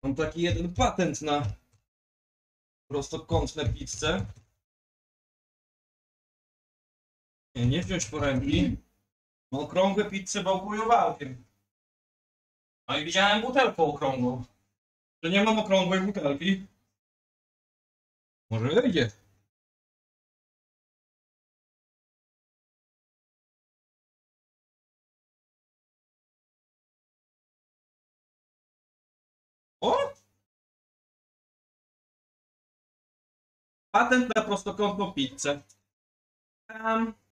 Mam taki jeden patent na prostokątne pizze. Nie wziąć foremki. No, okrągłe pizze wałkują wałkiem. A i widziałem butelkę okrągłą. Że nie mam okrągłej butelki. Może wyjdzie. O! Patent na prostokątną pizzę.